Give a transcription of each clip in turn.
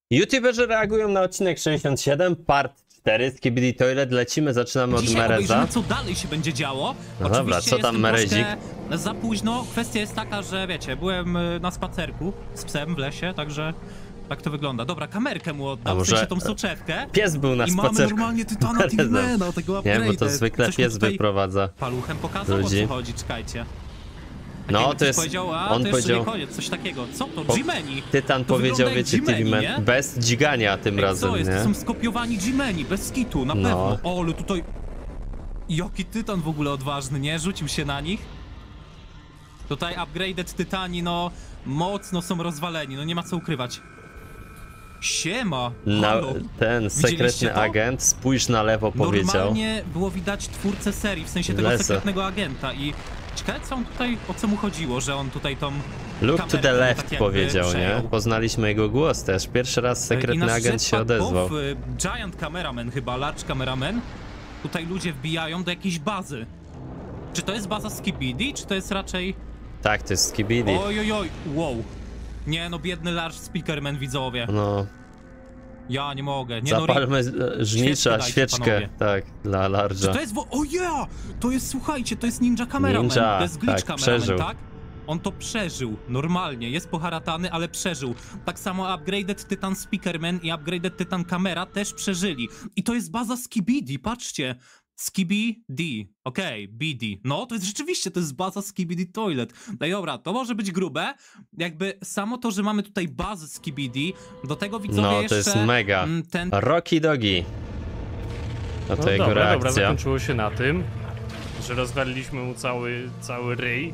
YouTuberzy reagują na odcinek 67, part 4 z Skibidi Toilet. Lecimy, zaczynamy od Dzisiaj Mereza. obejrzymy, co dalej się będzie działo. No Oczywiście dobra, co tam jestem Merezik? troszkę za późno. Kwestia jest taka, że wiecie, byłem na spacerku z psem w lesie, także tak to wygląda. Dobra, kamerkę mu A oddam, w może sensie tą soczewkę. Pies był na I mamy spacerku. normalnie Tytana Tigmana, tego Nie, upgrade'a. bo to zwykle Coś mi pies tutaj wyprowadza. paluchem pokazał, ludzi. o co chodzi, czekajcie. No, Jakby to coś jest... powiedział, a on to jeszcze powiedział... nie koniec, coś takiego. Co to? G-Mani. Tytan To powiedział, wygląda jak wiecie, G-Mani, Tilman, nie? bez dźgania tym Ej, razem, co jest? To nie? są skopiowani G-Mani, bez skitu, na No. pewno. O, ale tutaj... Jaki Tytan w ogóle odważny, nie? Rzucił się na nich. Tutaj upgraded Tytani, no, mocno są rozwaleni, no nie ma co ukrywać. Siema! Halo. Ten sekretny Widzieliście to? agent, spójrz na lewo, powiedział. Normalnie było widać twórcę serii, w sensie tego Lecę. sekretnego agenta i... Ciekawe, co on tutaj, o co mu chodziło, że on tutaj tą Look to the kamerkę left, tak jakby powiedział, nie? przejął. Poznaliśmy jego głos też. Pierwszy raz I sekretny nasz agent się jetpack odezwał. Bow, Giant Cameraman chyba, Large Cameraman. Tutaj ludzie wbijają do jakiejś bazy. Czy to jest baza Skibidi, czy to jest raczej... Tak, to jest Skibidi. Oj, wow. Nie no, biedny Large Speakerman, widzowie. No, Ja nie mogę. Nie no, zapalmy żnicza, dajcie, świeczkę, panowie. tak, dla Large'a. to jest... O ja! To jest, słuchajcie, to jest Ninja Cameraman. Ninja, To jest Glitch tak, Cameraman, przeżył. tak? On to przeżył, normalnie, jest poharatany, ale przeżył. Tak samo Upgraded Titan Speakerman i Upgraded Titan Camera też przeżyli. I to jest baza Skibidi, patrzcie. Skibidi, okej, BD. No, to jest rzeczywiście, to jest baza Skibidi Toilet. No i dobra, to może być grube. Jakby samo to, że mamy tutaj bazę Skibidi, do tego widzowie No, jeszcze... to jest mega. Ten... Rocky Dogi. No to No jego dobra, reakcja. zakończyło się na tym, że rozwaliliśmy mu cały ryj.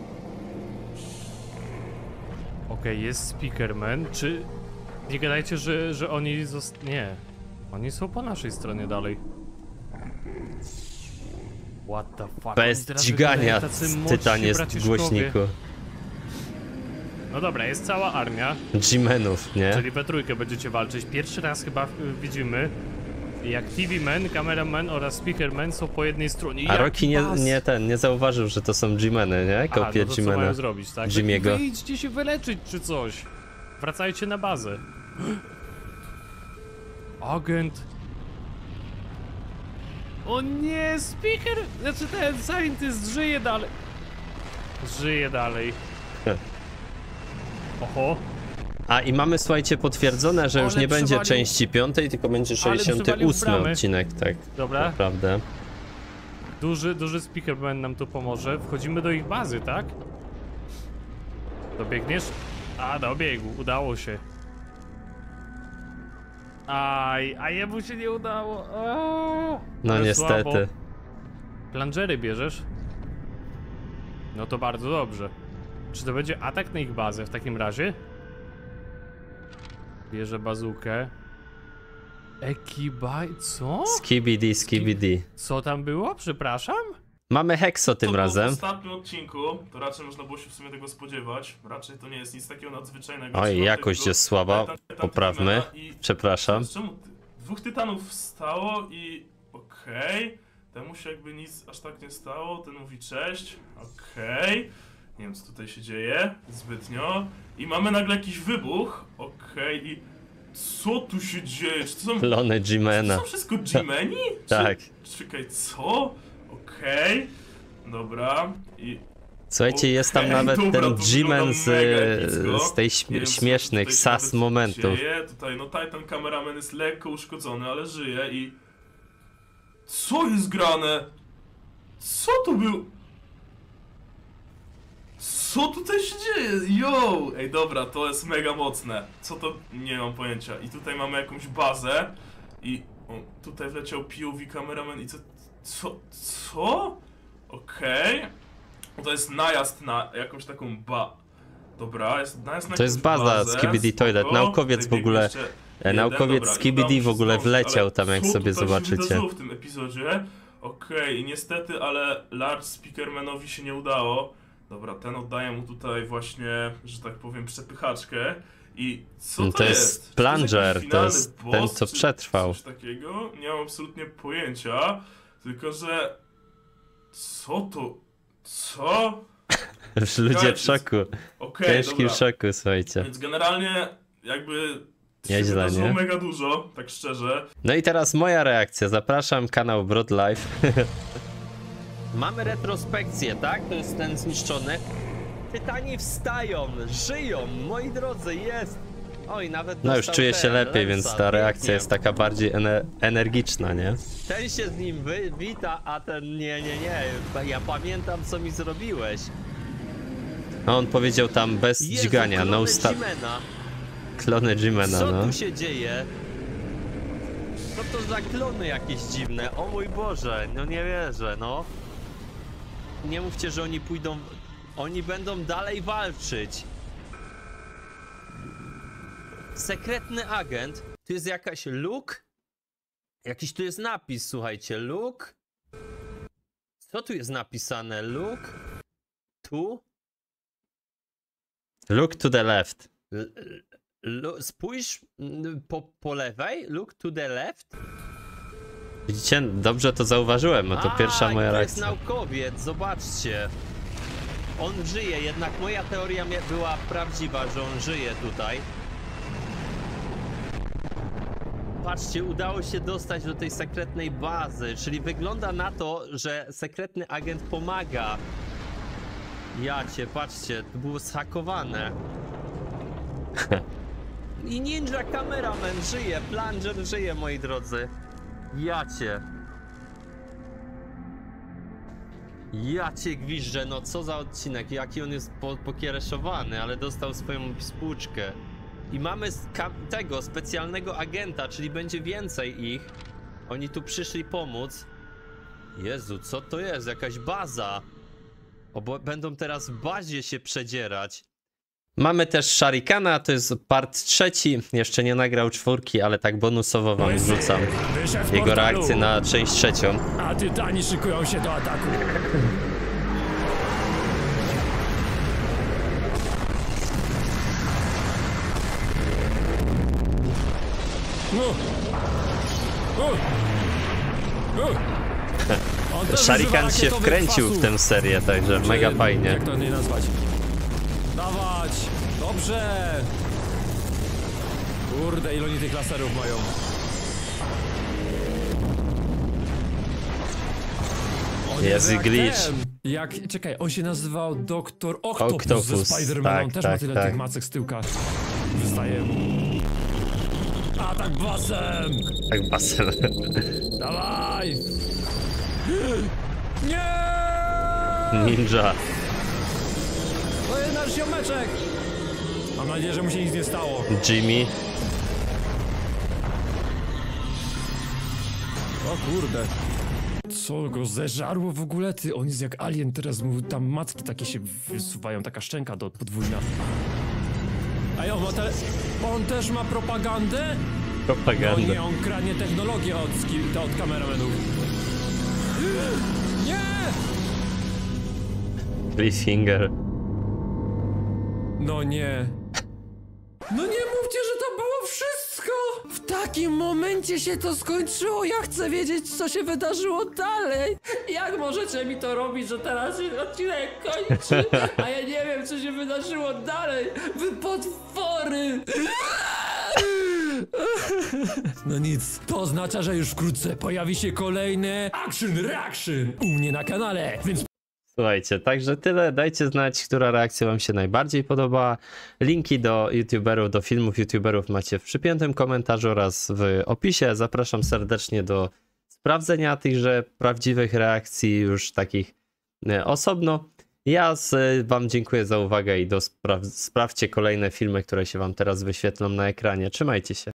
Okej, jest Speakerman. Czy... Nie gadajcie, że oni Nie. Oni są po naszej stronie dalej. What the fuck? Bez Oni teraz dźgania wyglądają tacy młodsi Tytan jest w braciszkowie. głośniku. No dobra, jest cała armia, G-menów, nie? czyli we trójkę będziecie walczyć. Pierwszy raz chyba widzimy, jak TV Man, Cameraman oraz Speakerman są po jednej stronie. A Jak Rocky nie zauważył, że to są G-meny, nie? Aha, Kopie no to co G-mena. mają zrobić, tak? Jimmy'ego. Wyjdźcie się wyleczyć czy coś. Wracajcie na bazę. Agent. O nie, speaker! Znaczy ten scientist żyje dalej. Żyje dalej. Oho. A i mamy, słuchajcie, potwierdzone, że już Ale nie będzie przywalił. części 5, tylko będzie Ale przywalił 68 bramy. odcinek, tak. Dobra. Naprawdę. Duży speakerman nam tu pomoże. Wchodzimy do ich bazy, tak? Dobiegniesz? A, dobiegł. Udało się. Aj, a jemu się nie udało. No Ale niestety. słabo. Plungery bierzesz? No to bardzo dobrze. Czy to będzie atak na ich bazę w takim razie? Bierze bazukę. Ekibaj... Co? Skibidi. Co tam było? Przepraszam? Mamy Hexo tym To razem. w ostatnim odcinku, to raczej można było się w sumie tego spodziewać. Raczej to nie jest nic takiego nadzwyczajnego. Oj, Trzeba jakość tego jest słaba. Titan Poprawmy. Tigmana i- Przepraszam. Czemu dwóch tytanów wstało i okej. Temu się jakby nic aż tak nie stało. Ten mówi cześć. Okej. Nie wiem co tutaj się dzieje zbytnio. I mamy nagle jakiś wybuch. Okej. I co tu się dzieje? Czy to są... Klony To G-mena. są wszystko G-meni? Tak. Czekaj, co? Okej. Dobra. I Słuchajcie, jest tam Okej, nawet dobra, ten to G-men wygląda mega epicko. z tej Nie wiem, co śmiesznych tutaj się sas nawet momentów. dzieje. Tutaj no Titan Cameraman jest lekko uszkodzony, ale żyje i... Co jest grane? Co to był? Co tutaj się dzieje? Yo! Ej dobra, to jest mega mocne. Co to? Nie mam pojęcia. I tutaj mamy jakąś bazę i... O, tutaj wleciał POV Cameraman i co? Co? Okej. To jest najazd na jakąś taką Dobra, jest najazd na To jest jakąś baza bazę, Skibidi Toilet. spoko. Naukowiec Tutaj w ogóle... biegnie jeszcze jeden, Naukowiec dobra, Skibidi udało w się ogóle zdążyć, wleciał ale tam, jak co sobie tutaj się zobaczycie. wydarzyło w tym epizodzie? Okej, i niestety, ale Large Speakermanowi się nie udało. Dobra, ten oddaje mu tutaj właśnie, że tak powiem, przepychaczkę. I co No to to jest? jest Czy to jest Plunger, jakiś to finalny jest boss, ten, co czy przetrwał. Coś takiego? Nie mam absolutnie pojęcia. Tylko, że... Co to? Co? Ludzie w szoku. Okej, Ciężkim dobra. szoku, słuchajcie. Więc generalnie jakby Nieźle, wydarzyło nie? mega dużo, tak szczerze. No i teraz moja reakcja. Zapraszam, kanał Broad Life. Mamy retrospekcję, tak? To jest ten zniszczony. Tytani wstają, żyją, moi drodzy, jest. Oj, nawet No już dostał czuję się ten lepiej, więc Lensa, ta reakcja pięknie. jest taka bardziej energiczna, nie? Ten się z nim wita, a ten nie. Ja pamiętam, co mi zrobiłeś. A on powiedział tam bez Jezu, dźgania, no stop. Jimena. Klony Jimena, Co no. tu się dzieje? Co to za klony jakieś dziwne? O mój Boże, no nie wierzę, no. Nie mówcie, że oni pójdą... Oni będą dalej walczyć. Sekretny agent. Tu jest jakaś Luke? Jakiś tu jest napis, słuchajcie. Luke? Co tu jest napisane? Luke? Tu? Look to the left. Spójrz po lewej. Look to the left. Widzicie? Dobrze to zauważyłem, no to pierwsza moja to jest reakcja. naukowiec, zobaczcie. On żyje, jednak moja teoria była prawdziwa, że on żyje tutaj. Patrzcie, udało się dostać do tej sekretnej bazy, czyli wygląda na to, że sekretny agent pomaga. Jacie, patrzcie, to było zhakowane. I Ninja Cameraman żyje, Plunger żyje, moi drodzy. Jacie. Jacie gwiżdżę, no co za odcinek, jaki on jest pokiereszowany, ale dostał swoją spłuczkę. I mamy tego specjalnego agenta, czyli będzie więcej ich. Oni tu przyszli pomóc. Jezu, co to jest? Jakaś baza. Będą teraz w bazie się przedzierać. Mamy też Sharikana, to jest part 3. Jeszcze nie nagrał 4, ale tak bonusowo wam wrzucam jego reakcję na część 3. A Tytani szykują się do ataku. On też Sharikan używa się rakietowych wkręcił kwasów. w tę serię, także Czy mega fajnie. Jak to nie nazwać? Dawać! Dobrze! Kurde, ile oni tych laserów mają. On Jezu, jak glitch. ten. Jak, czekaj, on się nazywał Doktor Octopus ze Octopus, Spider-Manem. tak, On też tak, ma tyle tak. tych macek z tyłka. Wystaje mu. Atak basem! Tak basen. Dawaj! Nie! Ninja. To jest nasz ziomeczek! Mam nadzieję, że mu się nic nie stało. Jimmy. O kurde. Co go zeżarło w ogóle? Ty, on jest jak alien, teraz mu tam macki takie się wysuwają, taka szczęka do podwójna. A on też ma propagandę? No Propaganda. nie, on kradnie technologię od kameramenów. Nie! Cliffhanger. No nie. No nie mówcie, że to było wszystko! W takim momencie się to skończyło. Ja chcę wiedzieć, co się wydarzyło dalej. Jak możecie mi to robić, że teraz się odcinek kończy, a ja nie wiem, co się wydarzyło dalej? Wy potwory! No nic, to oznacza, że już wkrótce pojawi się kolejny Action Reaction u mnie na kanale, więc Słuchajcie, także tyle. Dajcie znać, która reakcja wam się najbardziej podobała. Linki do youtuberów, do filmów youtuberów macie w przypiętym komentarzu oraz w opisie. Zapraszam serdecznie do sprawdzenia tychże prawdziwych reakcji, już takich osobno. Ja wam dziękuję za uwagę i sprawdźcie kolejne filmy, które się wam teraz wyświetlą na ekranie. Trzymajcie się.